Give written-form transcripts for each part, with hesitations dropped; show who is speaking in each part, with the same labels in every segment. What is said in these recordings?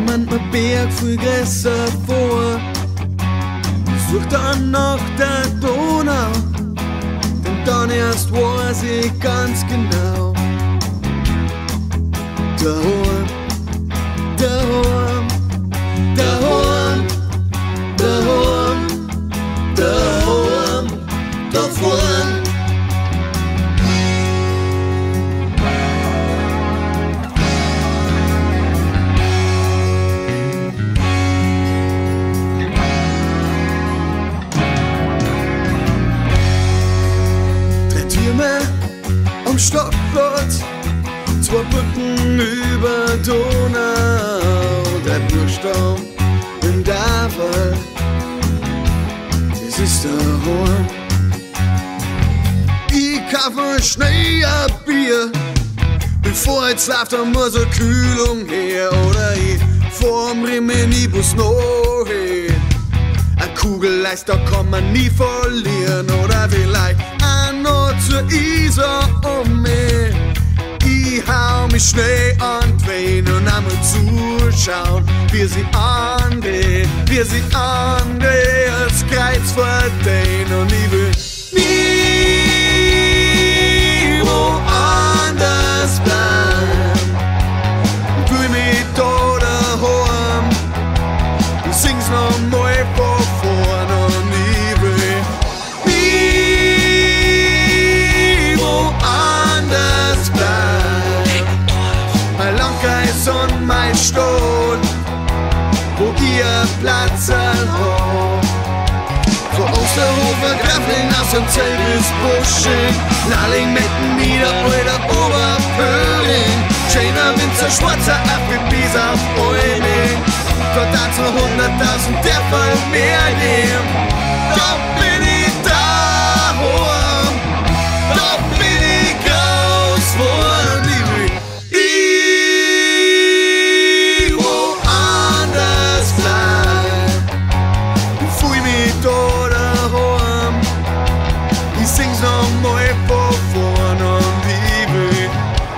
Speaker 1: manchmal Berg viel größer vor. Such dann nach der Donau, denn dann erst weiß ich ganz genau. Daheim, daheim, daheim, daheim, daheim, da vorn. Am Stadtplatz, zwei Brücken über Donau, der Buchstaben in der Fall, es ist daheim. Ich kaufe schnell ein Bier, bevor ich schlaf, dann muss eine Kühlung her. Oder ich vorm Rimini-Bus noch hin. Ein Kugelleister kann man nie verlieren. Oder vielleicht auch noch zur Isar um mich. Ich hau mich schnell an die Wein und einmal zuschauen, wie sie angeht, als Kreuz verdient. Und ich will nie woanders bleiben. Fühl mich da daheim, ich sing's noch mal von vorn. Und ich will nie woanders bleiben. Mein Landkreis und mein Stadt, wo ihr Platz habt. Von Osterhofer, Grafling, aus dem Zelt bis Busching, Lalling, Metten, Nieder, oder Oberpöhling, schöner Winzer, schwarzer Apfelbies auf Euming. Dort tanzen 100.000, der Fall mehr nehmen. Da bin ich daheim, da bin ich raus von Liebe. Ich woanders bleib, ich fühl mich da daheim. Ich sing's noch mal von vorn und ich will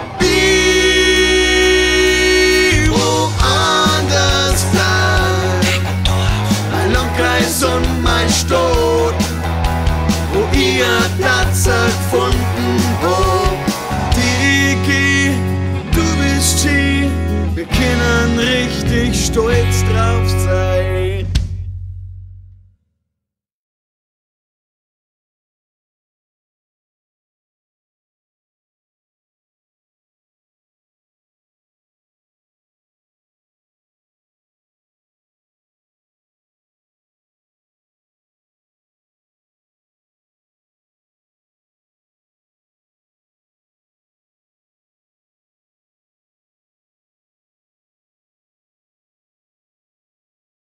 Speaker 1: woanders bleiben. Mein Landkreis und mein Stadt, wo ihr Platz gefunden habt. Digi, du bist Ski, wir können richtig stolz drauf sein.